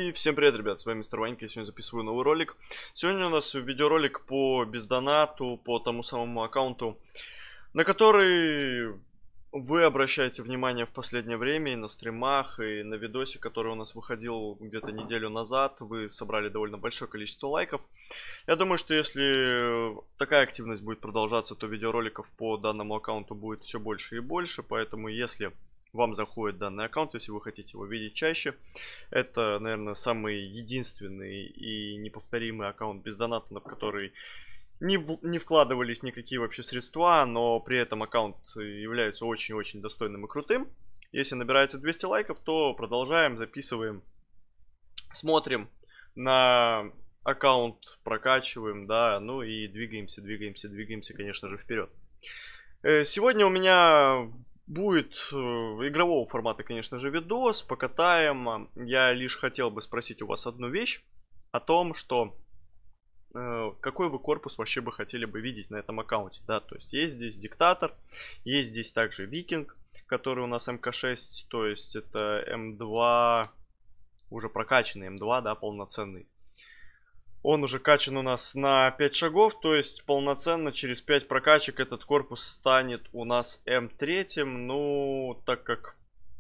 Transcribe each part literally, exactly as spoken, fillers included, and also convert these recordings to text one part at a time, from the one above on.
И всем привет, ребят, с вами Мистер Ванька, я сегодня записываю новый ролик. Сегодня у нас видеоролик по бездонату, по тому самому аккаунту, на который вы обращаете внимание в последнее время и на стримах, и на видосе, который у нас выходил где-то неделю назад. Вы собрали довольно большое количество лайков. Я думаю, что если такая активность будет продолжаться, то видеороликов по данному аккаунту будет все больше и больше, поэтому если вам заходит данный аккаунт, если вы хотите его видеть чаще, это, наверное, самый единственный и неповторимый аккаунт без доната, в который не, в, не вкладывались никакие вообще средства, но при этом аккаунт является очень-очень достойным и крутым. Если набирается двести лайков, то продолжаем, записываем, смотрим на аккаунт, прокачиваем, да, ну и двигаемся, двигаемся, двигаемся, конечно же, вперед. Сегодня у меня будет э, игрового формата, конечно же, видос, покатаем. Я лишь хотел бы спросить у вас одну вещь о том, что э, какой вы корпус вообще бы хотели бы видеть на этом аккаунте, да, то есть есть здесь диктатор, есть здесь также викинг, который у нас эм ка шесть, то есть это эм два, уже прокачанный эм два, да, полноценный. Он уже качан у нас на пять шагов, то есть полноценно через пять прокачек этот корпус станет у нас эм три. Ну, так как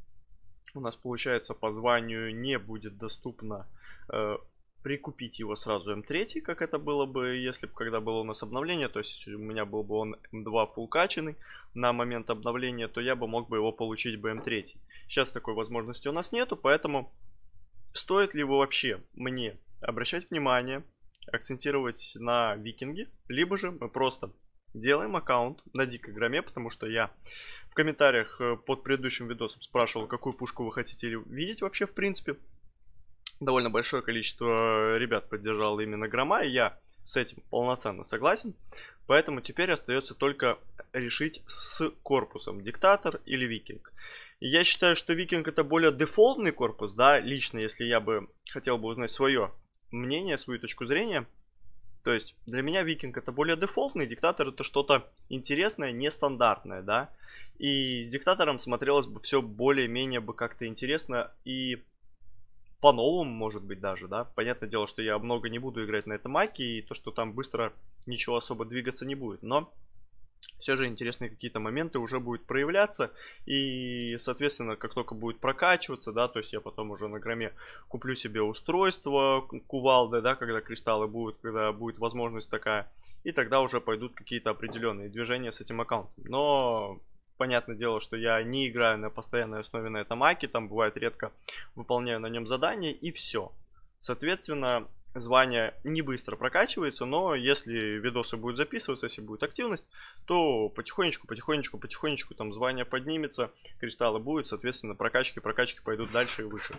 у нас, получается, по званию не будет доступно э, прикупить его сразу эм три, как это было бы, если бы когда было у нас обновление. То есть у меня был бы он эм два full качанный на момент обновления, то я бы мог бы его получить бы эм три. Сейчас такой возможности у нас нету, поэтому стоит ли его вообще мне обращать внимание, акцентировать на викинге, либо же мы просто делаем аккаунт на дикой громе, потому что я в комментариях под предыдущим видосом спрашивал, какую пушку вы хотите видеть вообще в принципе. Довольно большое количество ребят поддержало именно грома, и я с этим полноценно согласен. Поэтому теперь остается только решить с корпусом, диктатор или викинг. И я считаю, что викинг это более дефолтный корпус, да, лично, если я бы хотел бы узнать свое мнение, свою точку зрения. То есть для меня викинг это более дефолтный, диктатор это что-то интересное, нестандартное, да. И с диктатором смотрелось бы все более-менее бы как-то интересно и по-новому, может быть, даже, да. Понятное дело, что я много не буду играть на этом маке, и то, что там быстро ничего особо двигаться не будет, но все же интересные какие-то моменты уже будут проявляться, и, соответственно, как только будет прокачиваться, да, то есть я потом уже на громе куплю себе устройство кувалды, да, когда кристаллы будут, когда будет возможность такая, и тогда уже пойдут какие-то определенные движения с этим аккаунтом. Но понятное дело, что я не играю на постоянной основе на этом аке, там бывает редко выполняю на нем задания, и все. Соответственно, звание не быстро прокачивается, но если видосы будут записываться, если будет активность, то потихонечку, потихонечку, потихонечку там звание поднимется, кристаллы будут, соответственно, прокачки, прокачки пойдут дальше и выше.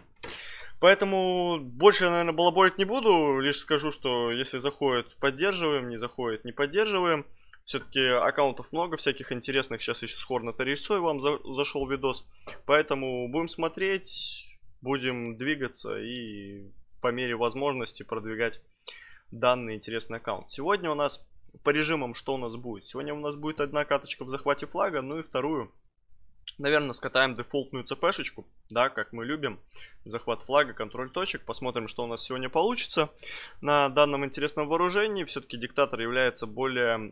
Поэтому больше я, наверное, балаболить не буду, лишь скажу, что если заходит, поддерживаем, не заходит, не поддерживаем. Все-таки аккаунтов много всяких интересных, сейчас еще с Хорната рисой вам за зашел видос, поэтому будем смотреть, будем двигаться и по мере возможности продвигать данный интересный аккаунт. Сегодня у нас по режимам что у нас будет? Сегодня у нас будет одна каточка в захвате флага, ну и вторую, наверное, скатаем дефолтную цпшечку, да, как мы любим. Захват флага, контроль точек. Посмотрим, что у нас сегодня получится на данном интересном вооружении. Все-таки диктатор является более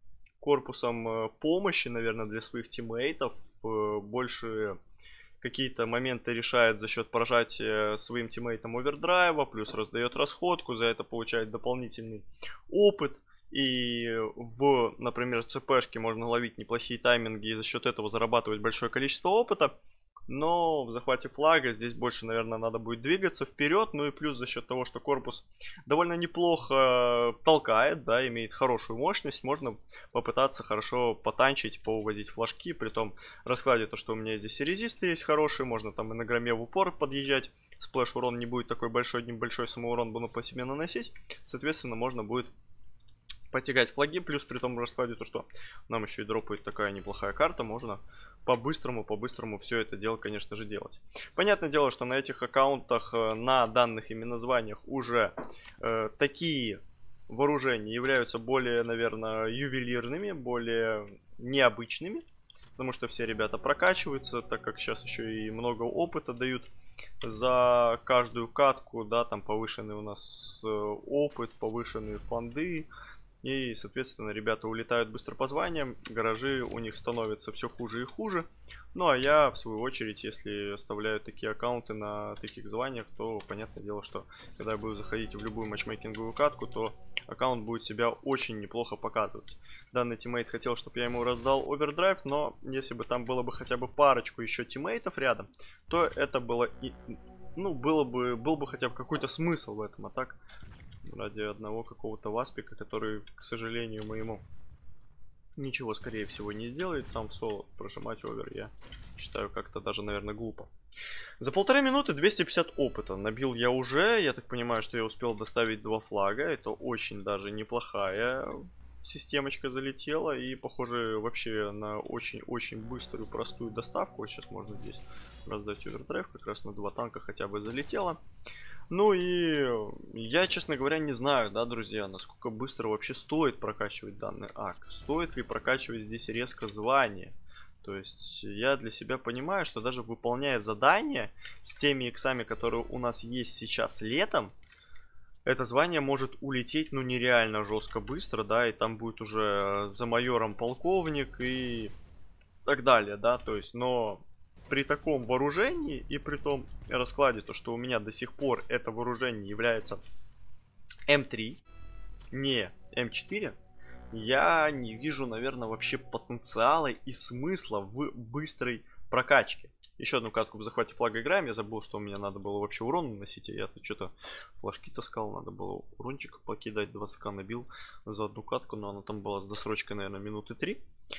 корпусом помощи, наверное, для своих тиммейтов. Больше какие-то моменты решает за счет прожатия своим тиммейтам овердрайва, плюс раздает расходку, за это получает дополнительный опыт. И в, например, цпшке можно ловить неплохие тайминги и за счет этого зарабатывать большое количество опыта. Но в захвате флага здесь больше, наверное, надо будет двигаться вперед. Ну и плюс за счет того, что корпус довольно неплохо толкает, да, имеет хорошую мощность, можно попытаться хорошо потанчить, поувозить флажки. При том раскладе то, что у меня здесь и резисты есть хорошие, можно там и на громе в упор подъезжать. Сплэш урон не будет такой большой, небольшой самоурон буду по себе наносить. Соответственно, можно будет потягать флаги, плюс при том раскладе то, что нам еще и дропает такая неплохая карта, можно по-быстрому, по-быстрому все это дело, конечно же, делать. Понятное дело, что на этих аккаунтах, на данных именно званиях уже э, такие вооружения являются более, наверное, ювелирными, более необычными. потому что все ребята прокачиваются, так как сейчас еще и много опыта дают за каждую катку, да, там повышенный у нас опыт, повышенные фонды. И, соответственно, ребята улетают быстро по званиям, гаражи у них становятся все хуже и хуже. Ну, а я, в свою очередь, если оставляю такие аккаунты на таких званиях, то, понятное дело, что когда я буду заходить в любую матчмейкинговую катку, то аккаунт будет себя очень неплохо показывать. Данный тиммейт хотел, чтобы я ему раздал овердрайв, но если бы там было бы хотя бы парочку еще тиммейтов рядом, то это было и... Ну, было бы, был бы хотя бы какой-то смысл в этом, а так... Ради одного какого-то васпика, который, к сожалению моему, ничего, скорее всего, не сделает. Сам в соло прожимать овер, я считаю, как-то даже, наверное, глупо. За полторы минуты двести пятьдесят опыта набил я уже. Я так понимаю, что я успел доставить два флага. Это очень даже неплохая системочка залетела. И, похоже, вообще на очень-очень быструю, простую доставку. Вот сейчас можно здесь раздать овердрайв. Как раз на два танка хотя бы залетело. Ну и я, честно говоря, не знаю, да, друзья, насколько быстро вообще стоит прокачивать данный ак. Стоит ли прокачивать здесь резко звание? То есть я для себя понимаю, что даже выполняя задания с теми иксами, которые у нас есть сейчас летом, это звание может улететь, ну, нереально жестко быстро, да, и там будет уже за майором полковник и так далее, да, то есть, но... При таком вооружении и при том раскладе, то что у меня до сих пор это вооружение является эм три, не эм четыре, я не вижу, наверное, вообще потенциала и смысла в быстрой прокачке. Еще одну катку в захвате флага играем. Я забыл, что у меня надо было вообще урон наносить. Я-то что-то флажки таскал. Надо было урончик покидать. двадцать ка набил за одну катку. Но она там была с досрочкой, наверное, минуты три.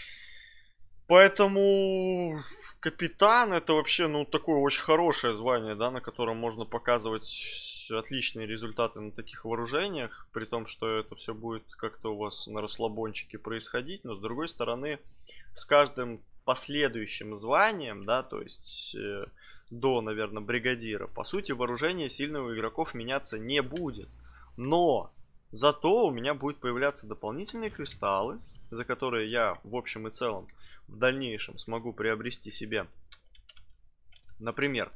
Поэтому капитан это вообще, ну, такое очень хорошее звание, да, на котором можно показывать отличные результаты на таких вооружениях, при том, что это все будет как-то у вас на расслабончике происходить, но с другой стороны, с каждым последующим званием, да, то есть э, до, наверное, бригадира, по сути, вооружение сильных игроков меняться не будет, но зато у меня будут появляться дополнительные кристаллы, за которые я, в общем и целом, в дальнейшем смогу приобрести себе, например,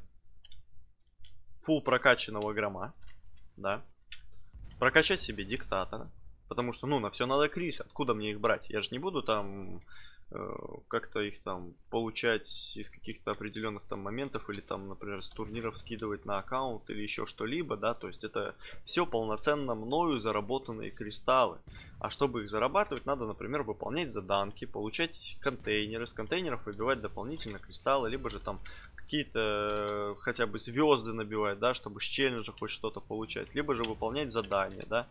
фулл прокачанного грома, да, прокачать себе диктатора, потому что, ну, на все надо крис, откуда мне их брать? Я же не буду там э, как-то их там получать из каких-то определенных там моментов или там, например, с турниров скидывать на аккаунт или еще что-либо, да, то есть это все полноценно мною заработанные кристаллы. А чтобы их зарабатывать, надо, например, выполнять заданки, получать контейнеры, с контейнеров выбивать дополнительно кристаллы, либо же там какие-то хотя бы звезды набивать, да, чтобы с челленджа хоть что-то получать, либо же выполнять задания, да.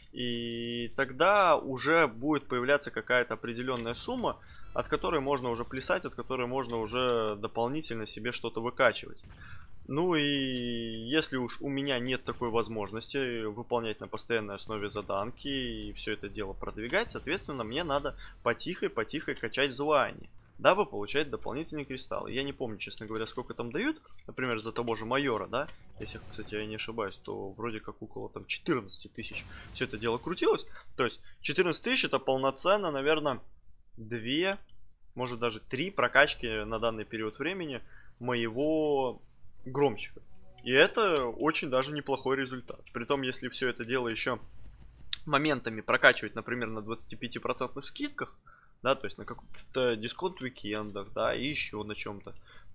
И тогда уже будет появляться какая-то определенная сумма, от которой можно уже плясать, от которой можно уже дополнительно себе что-то выкачивать. Ну и если уж у меня нет такой возможности выполнять на постоянной основе заданки и все это дело продвигать, соответственно, мне надо потихо-потихо качать звание, дабы получать дополнительные кристаллы. Я не помню, честно говоря, сколько там дают, например, за того же майора, да, если, кстати, я не ошибаюсь, то вроде как около там четырнадцати тысяч все это дело крутилось. То есть четырнадцать тысяч это полноценно, наверное, две, может даже три прокачки на данный период времени моего громчика. И это очень даже неплохой результат. Притом, если все это дело еще моментами прокачивать, например, на двадцати пяти процентных скидках, да, то есть на каких-то дисконт-викендах, да, и еще на чем-то,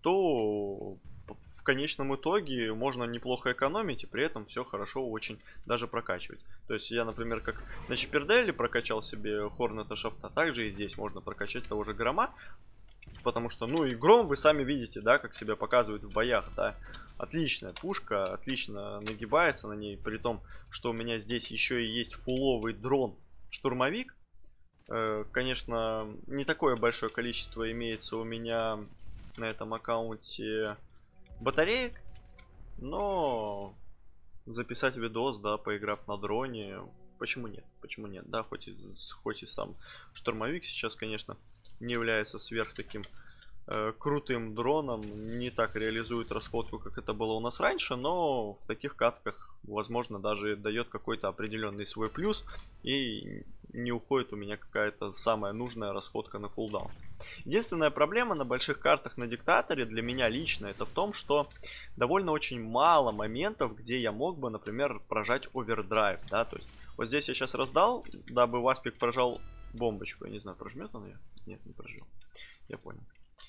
то в конечном итоге можно неплохо экономить и при этом все хорошо очень даже прокачивать. То есть я, например, как на Чиперделе прокачал себе Хорнета Шафта, также и здесь можно прокачать того же Грома. Потому что, ну, и Гром вы сами видите, да, как себя показывает в боях, да. Отличная пушка, отлично нагибается на ней, при том, что у меня здесь еще и есть фуловый дрон-штурмовик. Э, конечно, не такое большое количество имеется у меня на этом аккаунте батареек, но записать видос, да, поиграв на дроне, почему нет, почему нет, да, хоть и, хоть и сам штурмовик сейчас, конечно, не является сверх таким э, крутым дроном, не так реализует расходку, как это было у нас раньше, но в таких катках, возможно, даже дает какой-то определенный свой плюс, и не уходит у меня какая-то самая нужная расходка на кулдаун. Единственная проблема на больших картах на диктаторе для меня лично это в том, что довольно очень мало моментов, где я мог бы, например, прожать овердрайв, да, то есть вот здесь я сейчас раздал, дабы Васпик прожал бомбочку, я не знаю, прожмет он ее? Нет, не прожил, я понял.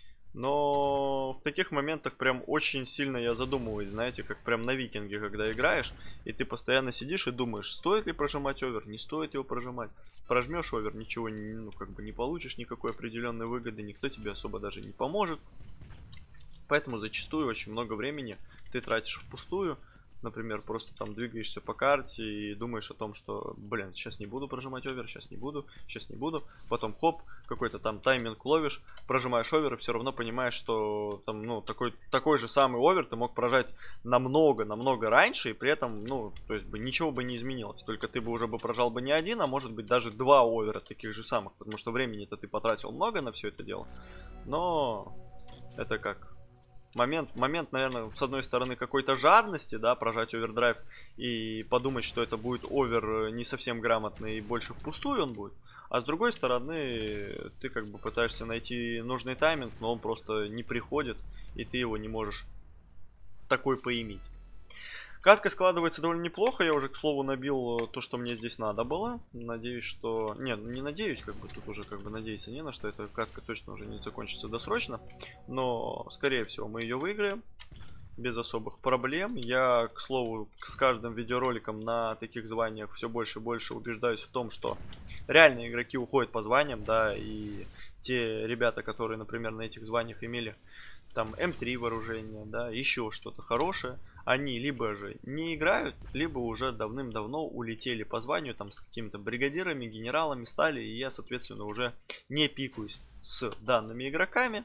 Но в таких моментах прям очень сильно я задумываюсь, знаете, как прям на викинге, когда играешь, и ты постоянно сидишь и думаешь, стоит ли прожимать овер, не стоит его прожимать. Прожмешь овер, ничего не, ну, как бы не получишь никакой определенной выгоды, никто тебе особо даже не поможет. Поэтому зачастую очень много времени ты тратишь впустую. Например, просто там двигаешься по карте и думаешь о том, что, блин, сейчас не буду прожимать овер, сейчас не буду, сейчас не буду. Потом хоп, какой-то там тайминг ловишь, прожимаешь овер и все равно понимаешь, что там, ну, такой, такой же самый овер ты мог прожать намного-намного раньше, и при этом, ну, то есть бы ничего бы не изменилось. Только ты бы уже бы прожал бы не один, а может быть даже два овера таких же самых, потому что времени-то ты потратил много на все это дело. Но это как... Момент, момент, наверное, с одной стороны какой-то жадности, да, прожать овердрайв и подумать, что это будет овер не совсем грамотный и больше впустую он будет. А с другой стороны, ты как бы пытаешься найти нужный тайминг, но он просто не приходит, и ты его не можешь такой поиметь. Катка складывается довольно неплохо. Я уже, к слову, набил то, что мне здесь надо было. Надеюсь, что... Нет, не надеюсь, как бы тут уже как бы надеяться не на что. Эта катка точно уже не закончится досрочно. Но, скорее всего, мы ее выиграем. Без особых проблем. Я, к слову, с каждым видеороликом на таких званиях все больше и больше убеждаюсь в том, что реальные игроки уходят по званиям, да, и те ребята, которые, например, на этих званиях имели там эм три вооружение, да, еще что-то хорошее, они либо же не играют, либо уже давным-давно улетели по званию, там, с какими-то бригадирами, генералами стали, и я, соответственно, уже не пикаюсь с данными игроками,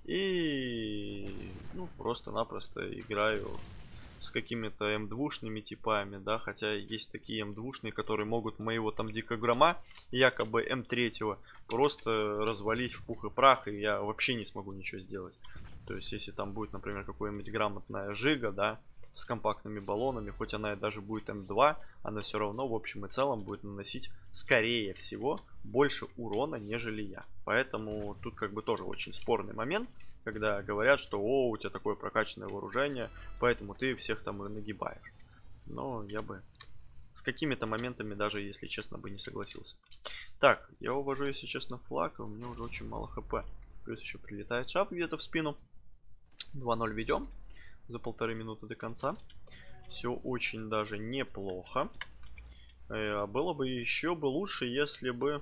и, ну, просто-напросто играю с какими-то эм два-шными типами, да, хотя есть такие эм два-шные, которые могут моего там дикограмма, якобы эм три, просто развалить в пух и прах, и я вообще не смогу ничего сделать. То есть, если там будет, например, какая-нибудь грамотная жига, да, с компактными баллонами, хоть она и даже будет эм два, она все равно в общем и целом будет наносить, скорее всего, больше урона, нежели я. Поэтому тут как бы тоже очень спорный момент, когда говорят, что о, у тебя такое прокачанное вооружение, поэтому ты всех там и нагибаешь. Но я бы с какими-то моментами даже, если честно, бы не согласился. Так, я увожу, если честно, флаг, и у меня уже очень мало хп. Плюс еще прилетает шап где-то в спину. два ноль ведем за полторы минуты до конца. Все очень даже неплохо. Э, было бы еще бы лучше, если бы...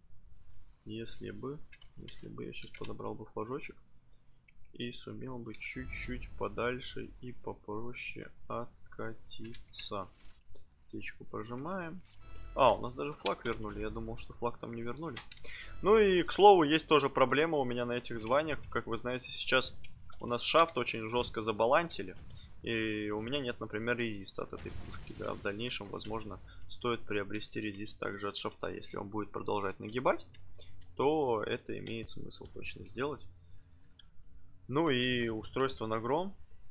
Если бы... Если бы я сейчас подобрал бы флажочек. И сумел бы чуть-чуть подальше и попроще откатиться. Птичку прожимаем. А, у нас даже флаг вернули. Я думал, что флаг там не вернули. Ну и, к слову, есть тоже проблема у меня на этих званиях. Как вы знаете, сейчас у нас шафт очень жестко забалансили. И у меня нет, например, резиста от этой пушки. Да. В дальнейшем, возможно, стоит приобрести резист также от шафта. Если он будет продолжать нагибать, то это имеет смысл точно сделать. Ну и устройство на гром.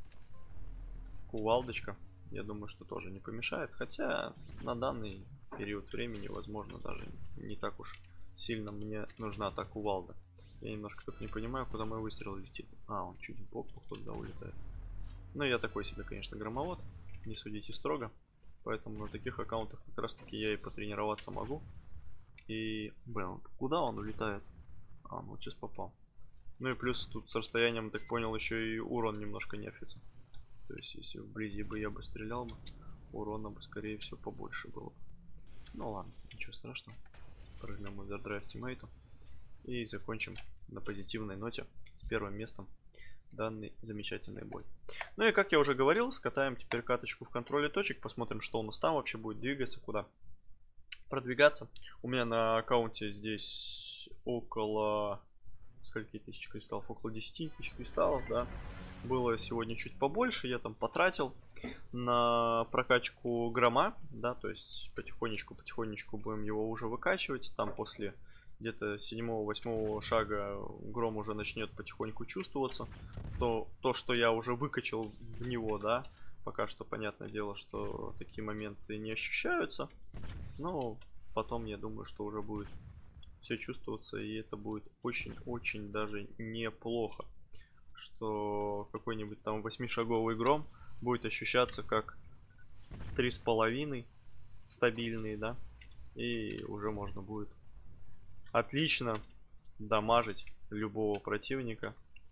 Кувалдочка. Я думаю, что тоже не помешает. Хотя на данный период времени, возможно, даже не так уж сильно мне нужна та кувалда. Я немножко так не понимаю, куда мой выстрел летит. А, он чуть в бок, походу, да, улетает. Ну, я такой себе, конечно, громовод. Не судите строго. Поэтому на таких аккаунтах как раз таки я и потренироваться могу. И, блин, куда он улетает? А, ну вот сейчас попал. Ну и плюс тут с расстоянием, так понял, еще и урон немножко нерфится. То есть, если вблизи бы я бы стрелял бы, урона бы, скорее всего, побольше было. Ну ладно, ничего страшного. Прожмем овердрайв тиммейту. И закончим на позитивной ноте с первым местом данный замечательный бой. Ну и как я уже говорил, скатаем теперь каточку в контроле точек. Посмотрим, что у нас там вообще будет двигаться, куда продвигаться. У меня на аккаунте здесь около... Скольки тысяч кристаллов? Около десяти тысяч кристаллов, да. Было сегодня чуть побольше. Я там потратил на прокачку грома, да, то есть потихонечку-потихонечку будем его уже выкачивать. Там после где-то седьмого-восьмого шага Гром уже начнет потихоньку чувствоваться. То, то, что я уже выкачал в него, да, пока что понятное дело, что такие моменты не ощущаются. Но потом я думаю, что уже будет все чувствоваться, и это будет очень-очень даже неплохо. Что какой-нибудь там восьмишаговый Гром будет ощущаться как три с половиной стабильные, да, и уже можно будет отлично дамажить любого противника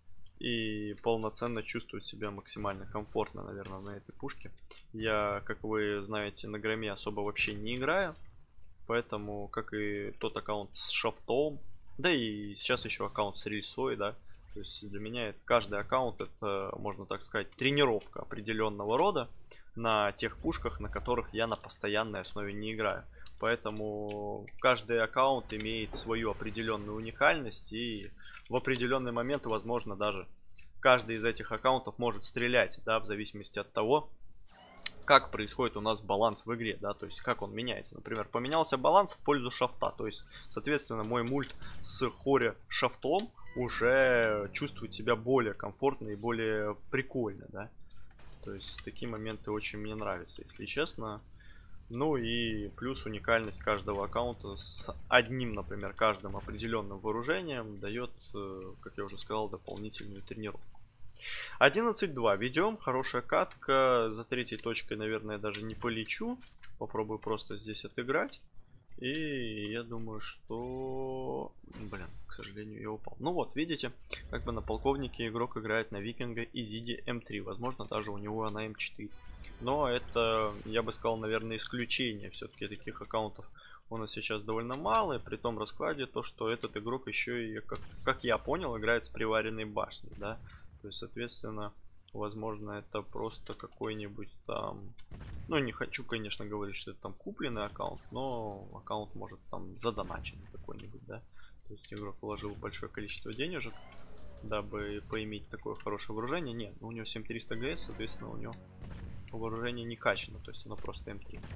и полноценно чувствовать себя максимально комфортно, наверное, на этой пушке. Я, как вы знаете, на Громе особо вообще не играю, поэтому, как и тот аккаунт с шафтом, да и сейчас еще аккаунт с рельсой, да, то есть для меня каждый аккаунт это, можно так сказать, тренировка определенного рода на тех пушках, на которых я на постоянной основе не играю. Поэтому каждый аккаунт имеет свою определенную уникальность, и в определенный момент, возможно, даже каждый из этих аккаунтов может стрелять, да, в зависимости от того, как происходит у нас баланс в игре, да, то есть как он меняется. Например, поменялся баланс в пользу шафта, то есть, соответственно, мой мульт с хоре шафтом уже чувствует себя более комфортно и более прикольно, да. То есть такие моменты очень мне нравятся, если честно. Ну и плюс уникальность каждого аккаунта с одним, например, каждым определенным вооружением дает, как я уже сказал, дополнительную тренировку. одиннадцать два ведем, хорошая катка. За третьей точкой, наверное, даже не полечу. Попробую просто здесь отыграть. И я думаю, что... Блин, к сожалению, я упал. Ну вот, видите, как бы на полковнике игрок играет на Викинга Изиди эм три. Возможно, даже у него она эм четыре. Но это, я бы сказал, наверное, исключение. Все-таки таких аккаунтов у нас сейчас довольно мало. И при том раскладе то, что этот игрок еще и, как, как я понял, играет с приваренной башней, да. То есть, соответственно, возможно, это просто какой-нибудь там... Ну, не хочу, конечно, говорить, что это там купленный аккаунт, но аккаунт может там задоначенный какой-нибудь, да. То есть игрок вложил большое количество денежек, дабы поиметь такое хорошее вооружение. Нет, ну, у него семь триста ГС, соответственно, у него вооружение не качано, то есть оно просто эм три.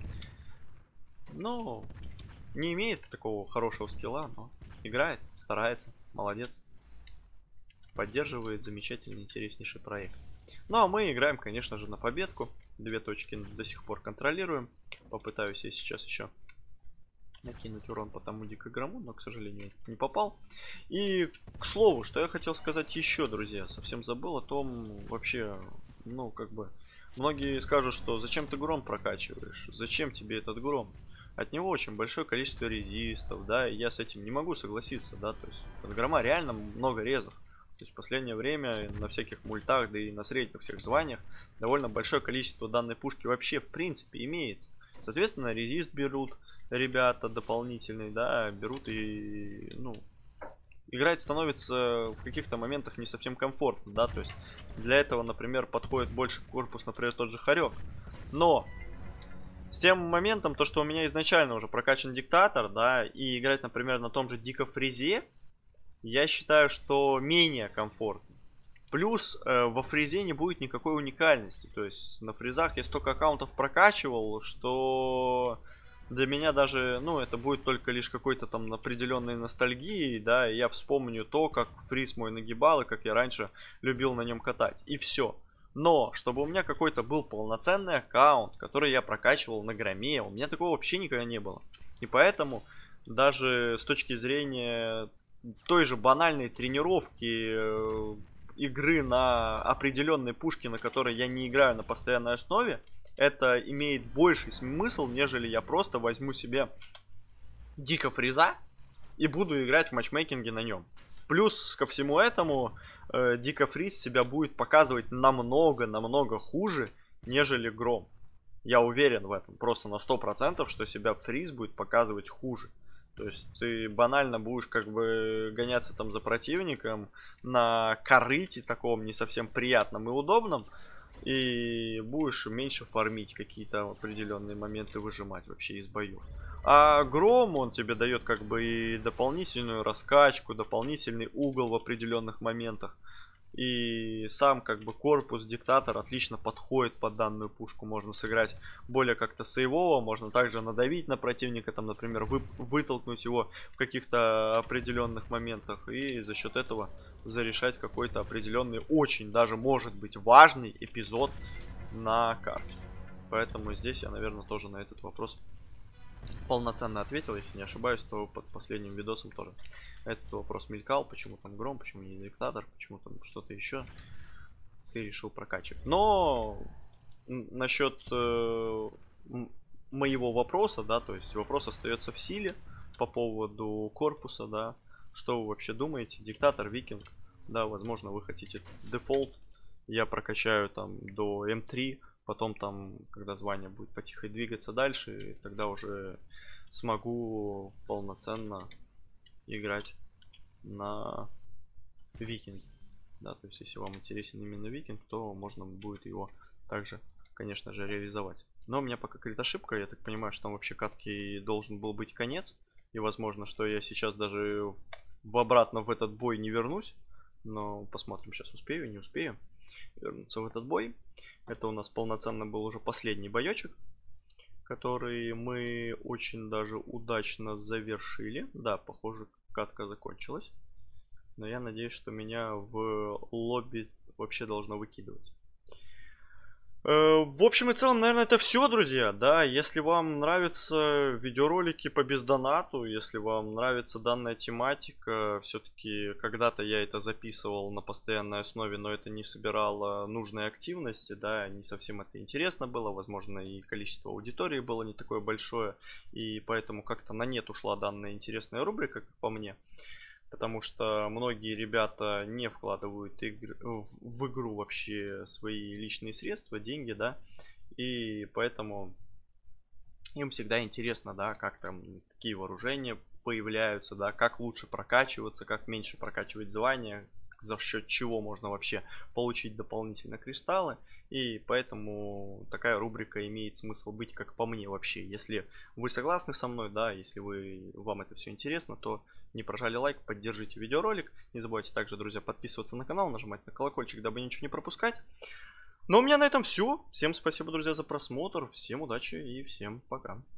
Но не имеет такого хорошего скилла, но играет, старается, молодец. Поддерживает замечательный, интереснейший проект. Ну а мы играем, конечно же, на победку. Две точки до сих пор контролируем. Попытаюсь я сейчас еще накинуть урон по тому дико грому, но, к сожалению, не попал. И, к слову, что я хотел сказать еще, друзья, совсем забыл о том, вообще, ну, как бы, многие скажут, что зачем ты гром прокачиваешь, зачем тебе этот гром? От него очень большое количество резистов, да, и я с этим не могу согласиться, да, то есть от грома реально много резов. То есть в последнее время на всяких мультах, да и на средних всех званиях довольно большое количество данной пушки вообще в принципе имеется. Соответственно, резист берут ребята дополнительный, да, берут и, ну, играть становится в каких-то моментах не совсем комфортно, да, то есть для этого, например, подходит больше корпус, например, тот же Хорек. Но с тем моментом, то, что у меня изначально уже прокачан диктатор, да, и играть, например, на том же Дико Фризе, я считаю, что менее комфортно. Плюс э, во фризе не будет никакой уникальности. То есть на фризах я столько аккаунтов прокачивал, что для меня даже, ну, это будет только лишь какой-то там определенной ностальгии, да, и я вспомню то, как фриз мой нагибал, и как я раньше любил на нем катать. И все. Но, чтобы у меня какой-то был полноценный аккаунт, который я прокачивал на громе, у меня такого вообще никогда не было. И поэтому даже с точки зрения той же банальной тренировки э, игры на определенной пушке, на которой я не играю на постоянной основе, это имеет больший смысл, нежели я просто возьму себе Дико Фриза и буду играть в матчмейкинге на нем. Плюс ко всему этому э, Дико Фриз себя будет показывать намного-намного хуже, нежели Гром. Я уверен в этом, просто на сто процентов, что себя Фриз будет показывать хуже. То есть ты банально будешь как бы гоняться там за противником на корыте таком не совсем приятном и удобном. И будешь меньше фармить, какие-то определенные моменты выжимать вообще из боев. А Гром, он тебе дает как бы и дополнительную раскачку, дополнительный угол в определенных моментах. И сам как бы корпус диктатор отлично подходит под данную пушку. Можно сыграть более как-то сейвово, можно также надавить на противника, там, например, вы, вытолкнуть его в каких-то определенных моментах. И за счет этого зарешать какой-то определенный, очень даже может быть важный эпизод на карте. Поэтому здесь я, наверное, тоже на этот вопрос полноценно ответил. Если не ошибаюсь, то под последним видосом тоже этот вопрос мелькал. Почему там Гром, почему не Диктатор, почему там что-то еще ты решил прокачивать. Но насчет э, моего вопроса, да, то есть вопрос остается в силе по поводу корпуса, да. Что вы вообще думаете? Диктатор, Викинг, да, возможно, вы хотите дефолт. Я прокачаю там до эм три. Потом там, когда звание будет потихо двигаться дальше, тогда уже смогу полноценно играть на Викинге. Да, то есть если вам интересен именно Викинг, то можно будет его также, конечно же, реализовать. Но у меня пока какая-то ошибка, я так понимаю, что там вообще катки должен был быть конец. И возможно, что я сейчас даже в обратно в этот бой не вернусь. Но посмотрим, сейчас успею, не успею вернуться в этот бой. Это у нас полноценно был уже последний боечек, который мы очень даже удачно завершили. Да, похоже, катка закончилась. Но я надеюсь, что меня в лобби вообще должно выкидывать. В общем и целом, наверное, это все, друзья. Да, если вам нравятся видеоролики по бездонату, если вам нравится данная тематика, все-таки когда-то я это записывал на постоянной основе, но это не собирало нужной активности, да, не совсем это интересно было, возможно, и количество аудитории было не такое большое, и поэтому как-то на нет ушла данная интересная рубрика, как по мне. Потому что многие ребята не вкладывают игры, в игру вообще свои личные средства, деньги, да. И поэтому им всегда интересно, да, как там такие вооружения появляются, да, как лучше прокачиваться, как меньше прокачивать звания, за счет чего можно вообще получить дополнительно кристаллы. И поэтому такая рубрика имеет смысл быть, как по мне вообще. Если вы согласны со мной, да, если вы, вам это все интересно, то не прожали лайк, поддержите видеоролик. Не забывайте также, друзья, подписываться на канал, нажимать на колокольчик, дабы ничего не пропускать. Но у меня на этом все. Всем спасибо, друзья, за просмотр. Всем удачи и всем пока.